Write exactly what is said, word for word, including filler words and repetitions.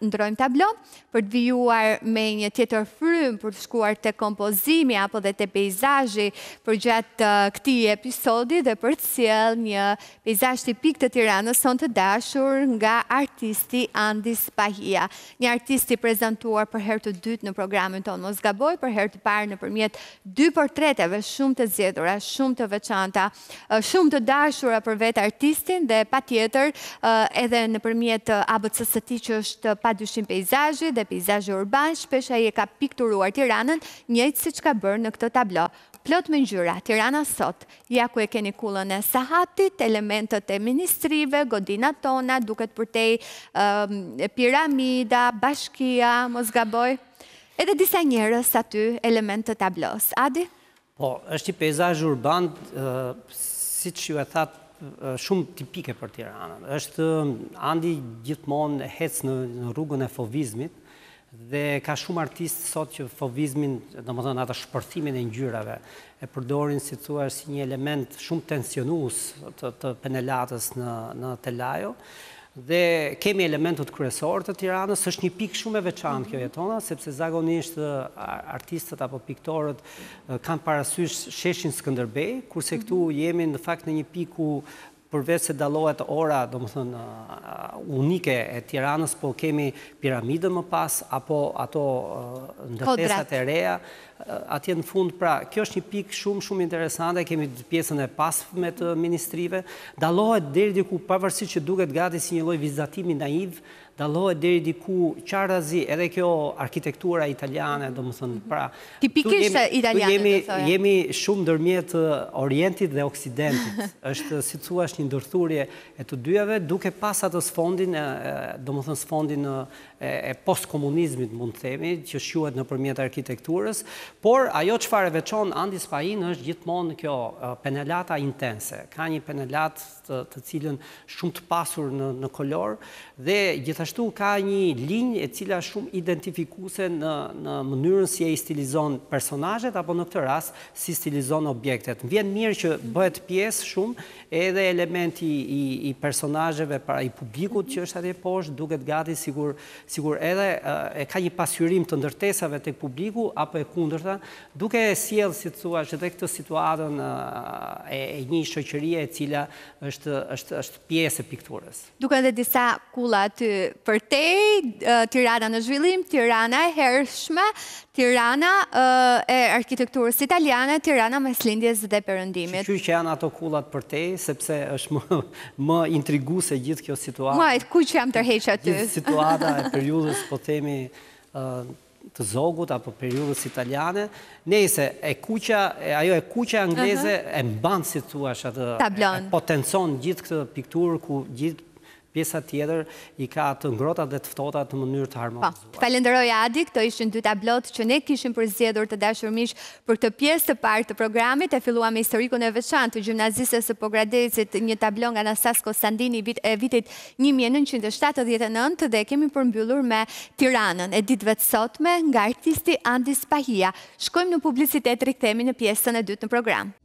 ndrojmë tablo, për të vijuar me një tjetër frymë, për të shkuar të kompozimi apo dhe të pejzazhi për gjatë këtij episodi dhe për të sjellë një pejzazh tipik të Tiranës son të dashur nga artisti Andi Spahia. Një artist i prezantuar për herë të dytë në programin tonë Mos Gaboj, për herë të parë nëpërmjet dy portreteve shumë të zgjedhura, shumë të veçanta, shumë të dashura për vetë artistin dhe patjetër edhe nëpërmjet A B C-s së tij që është padyshim peizazhi dhe peizazhi urban, shpesh ai e ka pikturuar Tiranën njëjtë siç ka bërë në këtë tablo. Plot me ngjyra, Tirana sot, ja ku e keni kullën e sahatit, elementët e ministrive, godinat tona, duket përtej um, piramida, bashkia, Mos Gaboj, edhe disa njerëz aty, element të tablos. Adi? Po, është një peizazh urban, uh, siç ju e thatë, shumë tipike për Tiranën. Është Andi gjithmonë hec në, në rrugën e fovizmit dhe ka shumë artistë sot që fovizmin, domethënë atë shpërthimin e ngjyrave, e përdorin si thua si një element shumë tensionues të, të penelatës në, në telajo. Dhe kemi elementët kryesorë të Tiranës, është një pikë shumë e veçantë kjo jetona, sepse zakonisht artistët apo piktorët kanë parasysh sheshin Skënderbej, kurse këtu jemi në fakt në një pikë ku përveç se dallohet ora, domethënë unike e Tiranës, po kemi piramidën më pas apo ato ndërtesat e reja atje në fund. Pra, kjo është një pikë shumë shumë interesante, kemi pjesën e pasme të ministrive, dallohet deri diku pavarësisht që duket gati si një lloj vizatimi naiv, dallohet deri diku qarazi edhe kjo arkitektura italiane, domethënë, pra, tipikisht italiane, jemi jemi shumë ndërmjet Orientit dhe Oksidentit. Është si thua një ndërthurje e të dyjave, duke pas atë sfondin, domethënë sfondin e postkomunizmit, mund të themi, që shquhet nëpërmjet arkitekturës, por ajo çfarë veçon Andi Spahin është gjithmonë kjo penelata intense. Ka një penelat të, të cilën shumë të pasur në, në kolor dhe gjithashtu ka një linjë e cila shumë identifikuese në, në mënyrën si e i stilizon personazhet apo në këtë rast si stilizon objektet. Vjen mirë që bëhet pjesë shumë edhe elementi i, i personazheve para i publikut që është atje poshtë, duket gati sigur sigur edhe e ka një pasqyrim të ndërtesave tek publiku apo e kundërta, duke e sjellë si thua edhe këtë situatën e, e një shoqërie e cila është është është pjesë e pikturës. Duken edhe disa kulla aty përtej, Tirana në zhvillim, Tirana e hershme, Tirana e arkitekturës italiane, Tirana mes lindjes dhe perëndimit. Shqyr që janë ato kullat përtej, sepse është më, më intriguese gjithë kjo situatë. Muajt, ku që jam tërheq aty? Gjithë situata e periudhës, po themi, të zogut apo periudhës italiane, nejse, e kuqja, ajo e kuqja angleze e mban si thuash atë, e potencon gjithë këtë pikturë ku gjithë pjesa tjetër i ka të ngrohta dhe të ftohta në mënyrë të harmonizuar. Falenderoj Adi, këto ishin dy tablot që ne kishim përzgjedhur të dashur miq për këtë pjesë të parë të programit. E filluam me historikun e veçantë të gjimnazistes së Pogradecit, një tablo nga Nastas Konstantini e vitit një mijë e nëntëqind e shtatëdhjetë e nëntë dhe kemi përmbyllur me Tiranën e ditëve të sotme nga artisti Andi Spahia. Shkojmë në publicitet, rikthehemi në pjesën e dytë në program.